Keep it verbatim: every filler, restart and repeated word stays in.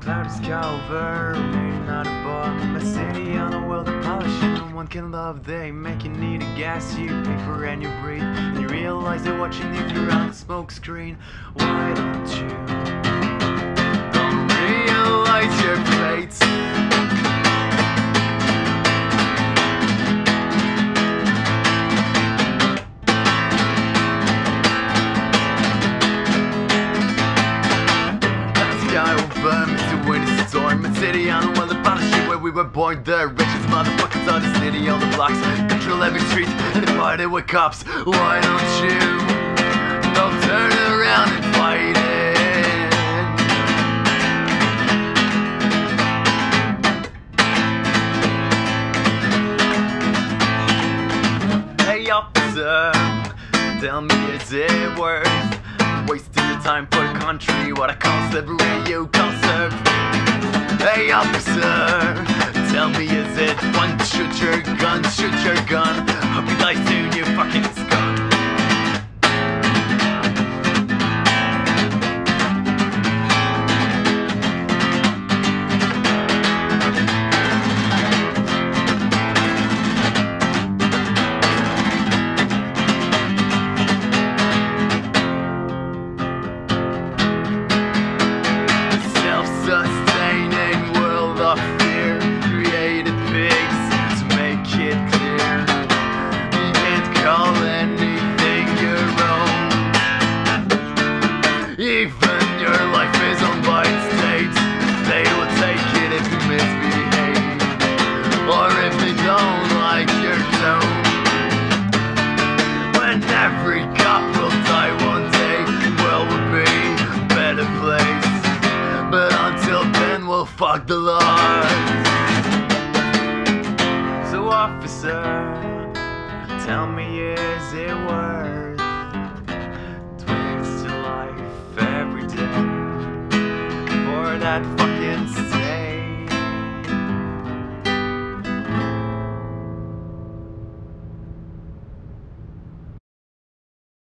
cloud is cover, made not a bomb. A city on a world of polishing, no one can love. They make you need a gas you pay for and you breathe. And you realize they're watching you through a smokescreen. Why don't you? Don't realize your plates. City on the world of shit where we were born. The richest motherfuckers on the city on the blocks, control every street and they party with cops. Why don't you don't turn around and fight it? Hey officer, tell me is it worth wasting your time for the country? What I call slavery, you call serve. Hey officer, tell me is it one? Shoot your gun, shoot your gun. Hope you die soon, you fucking scum. Even your life is on by state. They will take it if you misbehave, or if they don't like your tone. When every cop will die one day, the world will be a better place. But until then we'll fuck the laws. So officer, tell me is it worth that fucking